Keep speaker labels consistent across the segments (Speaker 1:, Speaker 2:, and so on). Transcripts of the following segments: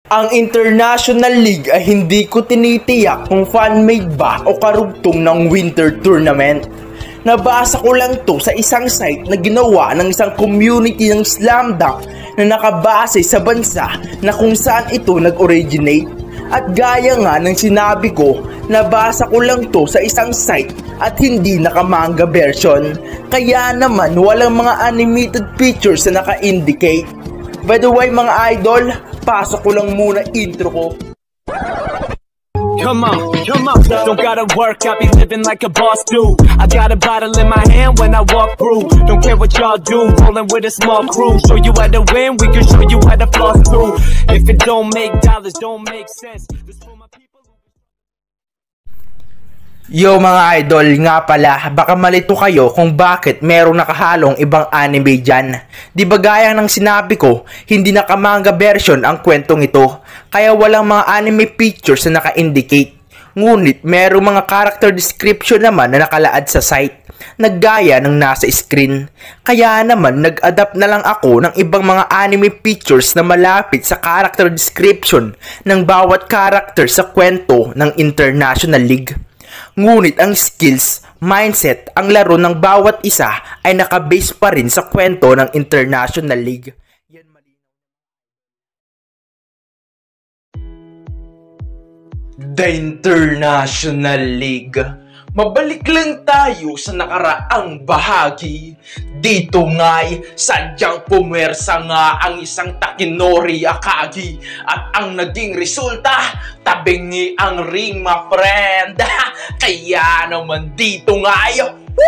Speaker 1: Ang International League ay hindi ko tinitiyak kung fan-made ba o karugtong ng Winter Tournament. Nabasa ko lang to sa isang site na ginawa ng isang community ng Slam Dunk na nakabase sa bansa na kung saan ito nag-originate. At gaya nga ng sinabi ko, nabasa ko lang to sa isang site at hindi nakamanga version. Kaya naman walang mga animated pictures na naka-indicate. By the way mga idol, pasok ko lang muna intro ko.
Speaker 2: Come on, don't gotta work, I be living like a boss do. I got a bottle in my hand when I walk through. Don't care what y'all do, rolling with a small crew. Show you how to win, we can show you how to floss through. If it don't make dollars, don't make sense. This for my people.
Speaker 1: Yo mga idol, nga pala, baka malito kayo kung bakit merong nakahalong ibang anime dyan. Di ba gaya ng sinabi ko, hindi nakamanga version ang kwentong ito, kaya walang mga anime pictures na naka-indicate. Ngunit merong mga character description naman na nakalaad sa site, naggaya ng nasa screen. Kaya naman nag-adapt na lang ako ng ibang mga anime pictures na malapit sa character description ng bawat character sa kwento ng International League. Ngunit ang skills, mindset, ang laro ng bawat isa ay nakabase pa rin sa kwento ng International League. The International League. Mabalik lang tayo sa nakaraang bahagi. Dito nga'y sadyang pumersa nga ang isang Takenori Akagi. At ang naging resulta, tabingi ang ring, my friend. Kaya naman dito nga'y,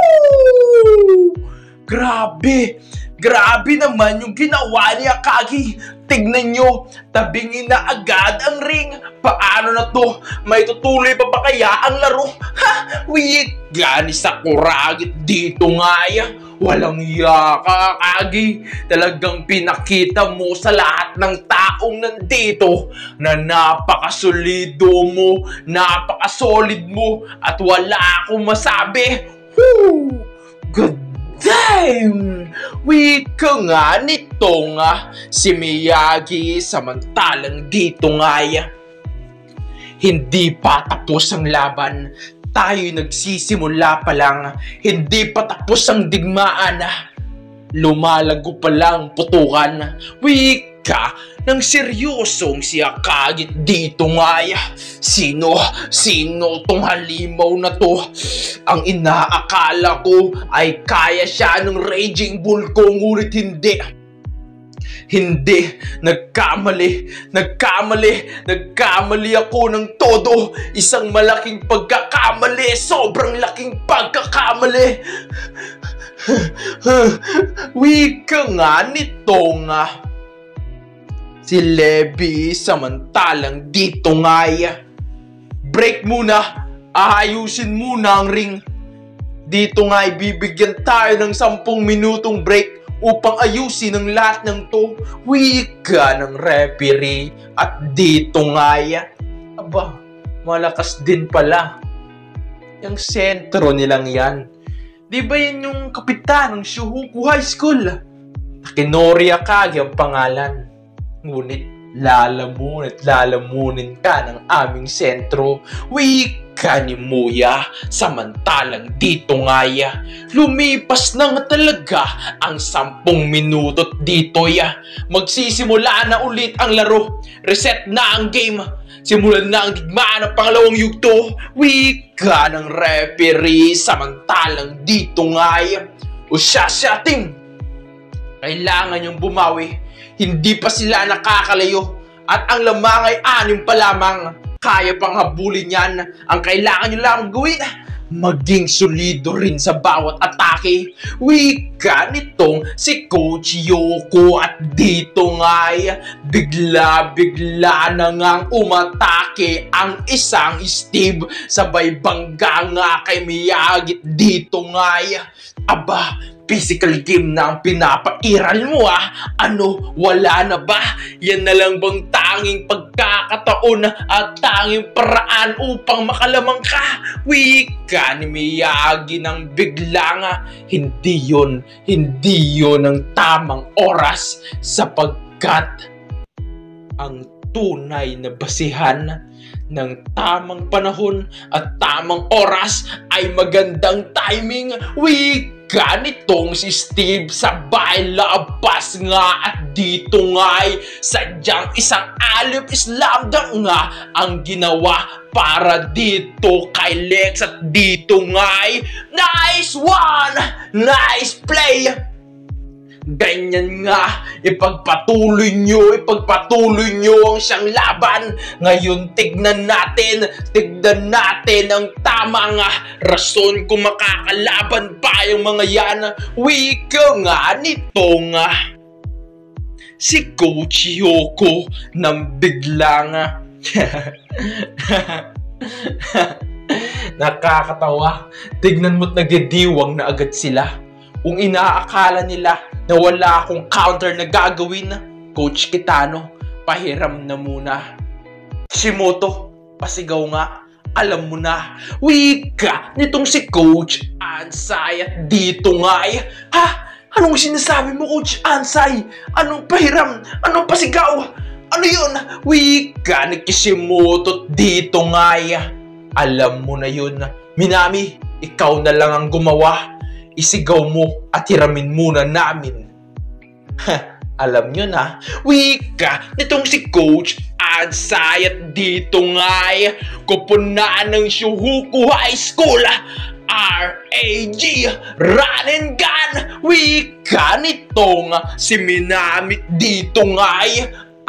Speaker 1: Grabe naman yung ginawa ni Akagi. Tignan nyo, tabingi na agad ang ring. Paano na to? May tutuloy pa ba kaya ang laro? Weak gani Sakuragi dito nga ya. Walang iya ka, Akagi. Talagang pinakita mo sa lahat ng taong nandito na napakasolido mo, napakasolid mo, at wala akong masabi. Good damn! Weak ka nga nitong si Miyagi, samantalang dito nga hindi pa tapos ang laban. Tayo'y nagsisimula pa lang, hindi pa tapos ang digmaan. Lumalago pa lang putukan. Weak ka ng seryosong si Akagi dito nga. Sino tong halimaw na to? Ang inaakala ko ay kaya siya ng Raging Bull ko, ngunit hindi, nagkamali ako ng todo. Isang malaking pagkakamali, sobrang laking pagkakamali. Weak ka nga nitong si Levi, samantalang dito nga break muna, aayusin muna ang ring. Dito nga ibibigyan tayo ng 10 minutong break upang ayusin ang lahat ng to. Wika ng referee. At dito nga aba, malakas din pala yung sentro nilang yan. Di ba yan yung kapitan ng Shuhoku High School? Takenori Akagi ang pangalan. Ngunit lalamunin ka ng aming sentro. Wika ni Muya. Samantalang dito nga lumipas na nga talaga ang 10 minuto dito magsisimula na ulit ang laro. Reset na ang game. Simulan na ang digmaan ng pangalawang yugto. Wika ng referee. Samantalang dito nga Ushasha team, kailangan yung bumawi. Hindi pa sila nakakalayo at ang lamang ay 6 pa lamang. Kaya pang habulin yan. Ang kailangan nyo lang gawin, maging solido rin sa bawat atake. Wika nitong si Coach Yoko. At dito nga bigla na ngang umatake ang isang Steve. Sabay bangga nga kay Miyagi. Dito nga aba, physical game na ang pinapairal mo Ano, wala na ba? Yan na lang bang tanging pagkakataon at tanging paraan upang makalamang ka? Wika ni Miyagi ng bigla hindi yon ang tamang oras sapagkat ang tunay na basihan ng tamang panahon at tamang oras ay magandang timing. Wika nitong si Steve sabay labas nga at dito nga'y sadyang isang alip islamda nga ang ginawa para dito kay Lex at dito nga'y nice one! Nice play! Ganyan nga, ipagpatuloy nyo ang siyang laban. Ngayon tignan natin ang tamang rason kung makakalaban pa yung mga yan. Wika nga nitong si Coach Yoko nang biglang nakakatawa. Tignan mo't nagdidiwang na agad sila. Kung inaakala nila na wala akong counter na gagawin, Coach Kitano, pahiram na muna. Shimoto, pasigaw nga, alam mo na. Wika nitong si Coach Ansay at dito nga ay, ha? Anong sinasabi mo, Coach Ansay? Anong pahiram? Anong pasigaw? Ano yun? Wika ni Kishimoto dito nga ay, alam mo na yun. Minami, ikaw na lang ang gumawa. Isigaw mo at hiramin muna namin. Alam nyo na, wika nitong si Coach Ansay at dito nga'y kupunaan ng Shuhuku High School RAG Run and Gun. Wika nitong si Minami dito nga'y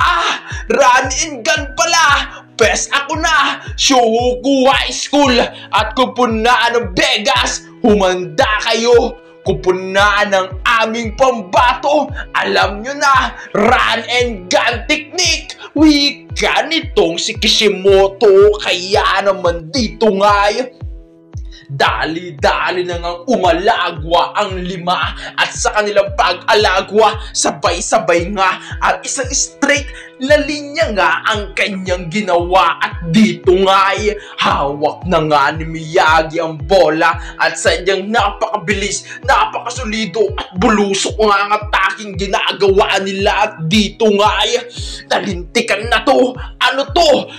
Speaker 1: Run and Gun pala. Best ako na, Shuhuku High School at kupunaan ng Vegas. Humanda kayo, kupunaan ng aming pambato. Alam nyo na, run and gun technique. Wika nitong si Kishimoto. Kaya naman dito nga, dali-dali na ngang umalagwa ang lima at sa kanilang pag-alagwa, sabay-sabay nga at isang straight na linya nga ang kanyang ginawa at dito nga'y hawak na nga ni Miyagi ang bola at sadyang napakabilis, napakasulido at bulusok nga ang ataking ginagawa nila at dito nga'y talintikan na to. Ano to?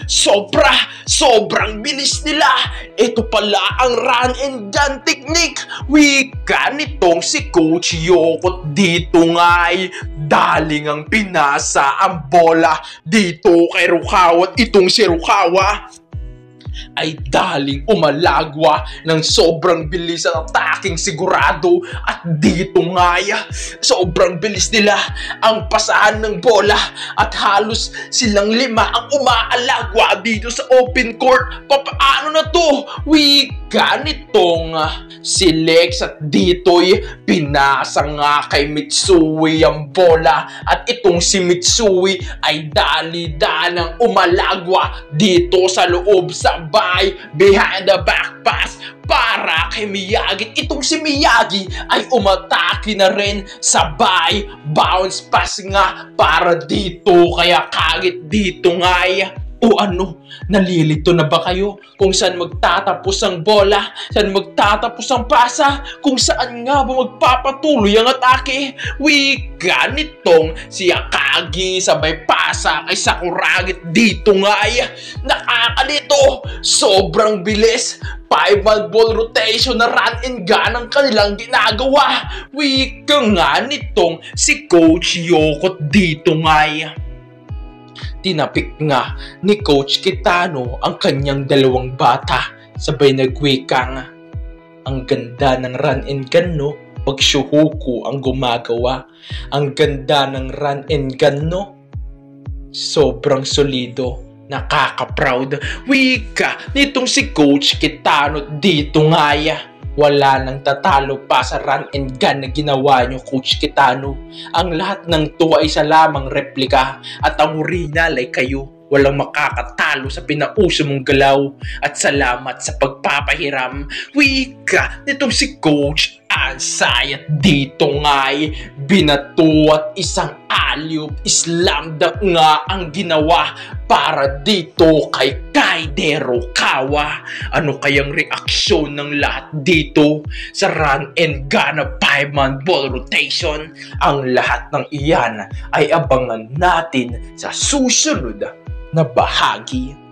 Speaker 1: Sobrang bilis nila. Ito pala ang run and gun technique. Wika nitong si Coach Yoko dito nga'y daling ang pinasa ang bola dito kay Rukawa at itong si Rukawa ay daling umalagwa ng sobrang bilis ang ataking sigurado at dito nga sobrang bilis nila ang pasahan ng bola at halos silang lima ang umaalagwa dito sa open court. Paano na to? Wika nitong si Lex at dito'y pinasa nga kay Mitsui ang bola at itong si Mitsui ay dali-dalang umalagwa dito sa loob sa behind the back pass para kay Miyagi. Itong si Miyagi ay umatake na rin sabay bounce pass nga para dito kaya kagit dito nga o ano, nalilito na ba kayo kung saan magtatapos ang bola, saan magtatapos ang pasa, kung saan nga ba magpapatuloy ang atake? Wika nitong si Akagi sabay pasa kay Sakuragi dito nga nakakalito, sobrang bilis. 5-man ball rotation na run and gun ang kanilang ginagawa. Wika nga nitong si Coach Yoko dito nga tinapik nga ni Coach Kitano ang kanyang dalawang bata. Sabay nagwika nga, ang ganda ng run and gun no, pag Shuhuku ang gumagawa. Ang ganda ng run and gun no, sobrang solido, nakaka-proud. Wika nitong si Coach Kitano dito nga wala nang tatalo pa sa run and gun na ginawa nyo, Coach Kitano. Ang lahat ng to ay isa lamang replika at ang original ay kayo. Walang makakatalo sa pinauso mong galaw at salamat sa pagpapahiram. Wika nitong si Coach Ansay at dito nga'y binato at isang alley-oop slamdunk nga ang ginawa para dito kay Kaide Rukawa. Ano kayang reaksyon ng lahat dito sa run and gun na 5-man ball rotation? Ang lahat ng iyan ay abangan natin sa susunod na bahagi